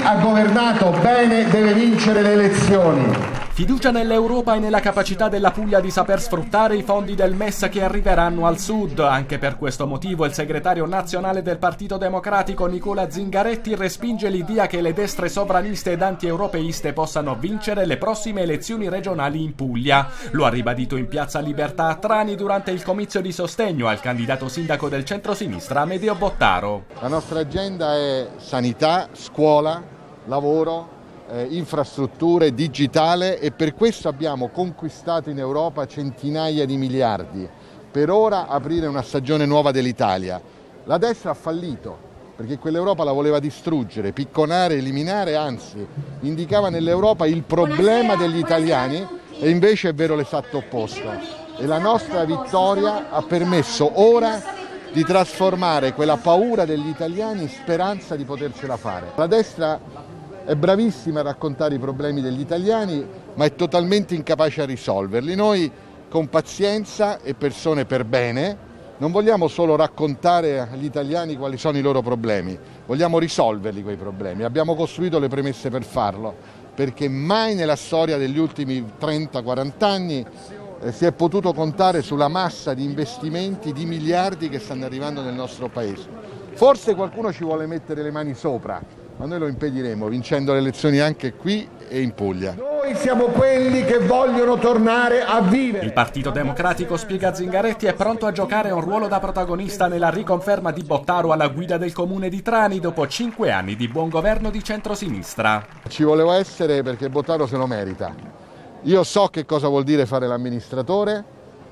ha governato bene deve vincere le elezioni. Fiducia nell'Europa e nella capacità della Puglia di saper sfruttare i fondi del MES che arriveranno al sud. Anche per questo motivo il segretario nazionale del Partito Democratico Nicola Zingaretti respinge l'idea che le destre sovraniste ed anti-europeiste possano vincere le prossime elezioni regionali in Puglia. Lo ha ribadito in Piazza Libertà a Trani durante il comizio di sostegno al candidato sindaco del centrosinistra Amedeo Bottaro. La nostra agenda è sanità, scuola, lavoro, infrastrutture, digitale, e per questo abbiamo conquistato in Europa centinaia di miliardi. Per ora aprire una stagione nuova dell'Italia. La destra ha fallito perché quell'Europa la voleva distruggere, picconare, eliminare, anzi indicava nell'Europa il problema degli italiani, e invece è vero l'esatto opposto. E la nostra vittoria ha permesso ora di trasformare quella paura degli italiani in speranza di potercela fare. La destra è bravissima a raccontare i problemi degli italiani, ma è totalmente incapace a risolverli. Noi, con pazienza e persone per bene, non vogliamo solo raccontare agli italiani quali sono i loro problemi, vogliamo risolverli quei problemi. Abbiamo costruito le premesse per farlo, perché mai nella storia degli ultimi 30-40 anni si è potuto contare sulla massa di investimenti di miliardi che stanno arrivando nel nostro Paese. Forse qualcuno ci vuole mettere le mani sopra, ma noi lo impediremo, vincendo le elezioni anche qui e in Puglia. Noi siamo quelli che vogliono tornare a vivere. Il Partito Democratico, spiega Zingaretti, è pronto a giocare un ruolo da protagonista nella riconferma di Bottaro alla guida del comune di Trani dopo 5 anni di buon governo di centrosinistra. Ci volevo essere perché Bottaro se lo merita. Io so che cosa vuol dire fare l'amministratore,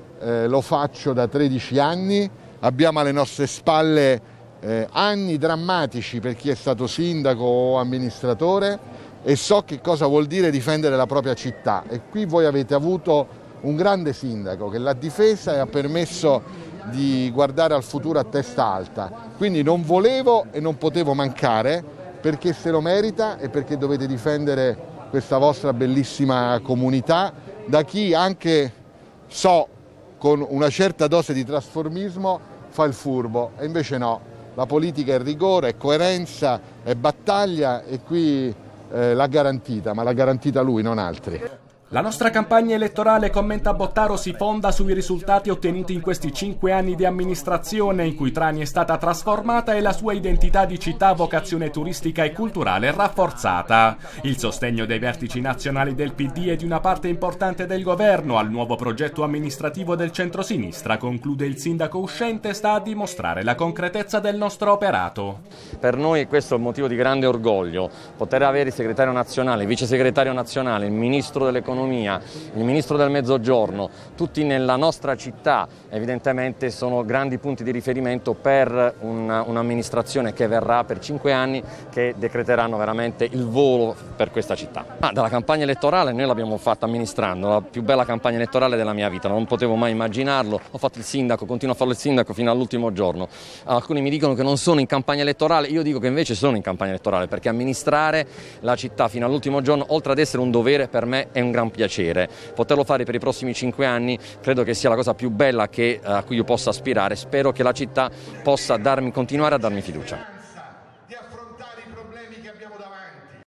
lo faccio da 13 anni, abbiamo alle nostre spalle anni drammatici per chi è stato sindaco o amministratore, e so che cosa vuol dire difendere la propria città, e qui voi avete avuto un grande sindaco che l'ha difesa e ha permesso di guardare al futuro a testa alta, quindi non volevo e non potevo mancare, perché se lo merita e perché dovete difendere questa vostra bellissima comunità da chi, anche so con una certa dose di trasformismo, fa il furbo, e invece no. La politica è rigore, è coerenza, è battaglia, e qui l'ha garantita, ma l'ha garantita lui, non altri. La nostra campagna elettorale, commenta Bottaro, si fonda sui risultati ottenuti in questi 5 anni di amministrazione in cui Trani è stata trasformata e la sua identità di città a vocazione turistica e culturale rafforzata. Il sostegno dei vertici nazionali del PD e di una parte importante del governo al nuovo progetto amministrativo del centrosinistra, conclude il sindaco uscente, sta a dimostrare la concretezza del nostro operato. Per noi questo è un motivo di grande orgoglio, poter avere il segretario nazionale, il vice segretario nazionale, il ministro dell'economia, il ministro del Mezzogiorno, tutti nella nostra città, evidentemente sono grandi punti di riferimento per un'amministrazione che verrà per 5 anni, che decreteranno veramente il volo per questa città. Dalla campagna elettorale noi l'abbiamo fatta amministrando, la più bella campagna elettorale della mia vita, non potevo mai immaginarlo, ho fatto il sindaco, continuo a farlo il sindaco fino all'ultimo giorno. Alcuni mi dicono che non sono in campagna elettorale, io dico che invece sono in campagna elettorale, perché amministrare la città fino all'ultimo giorno, oltre ad essere un dovere, per me è un gran piacere. Poterlo fare per i prossimi 5 anni credo che sia la cosa più bella a cui io possa aspirare. Spero che la città possa continuare a darmi fiducia.